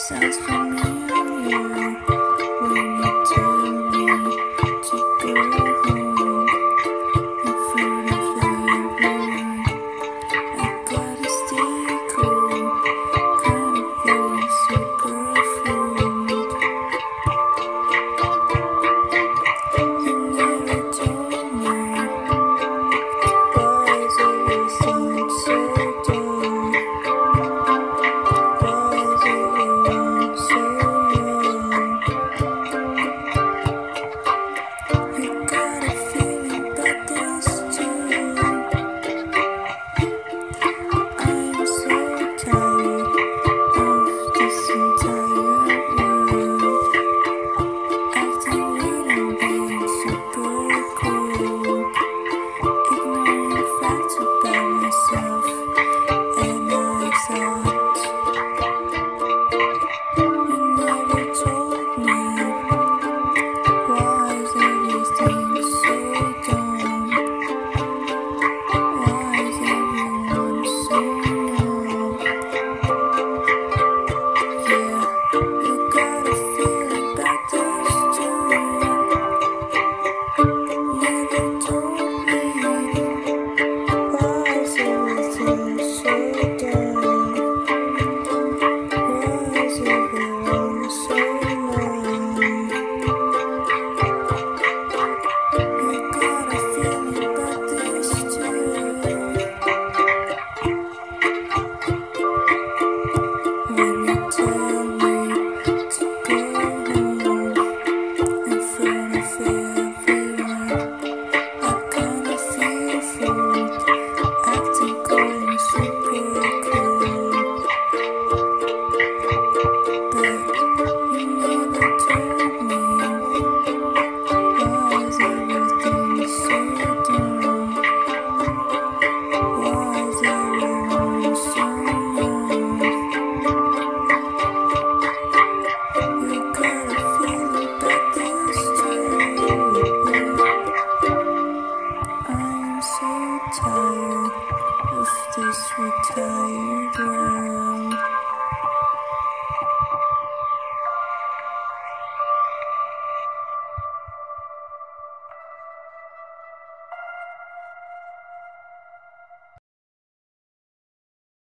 sounds familiar when you tell me to go home in front of everyone. I gotta stay cool, kind of feeling super fooled. You never told me why is everything so dumb? Why is everyone so young? You got a feeling about this too. I'm so tired of this entire world acting weird and being super cool, ignoring facts about myself. And I thought you never told me why is everything so dumb? Why is everyone so numb? Yeah, you got a feeling about this too. Never told me why is everything so dumb? Why is everyone so numb? You got a feeling about this too. When you tell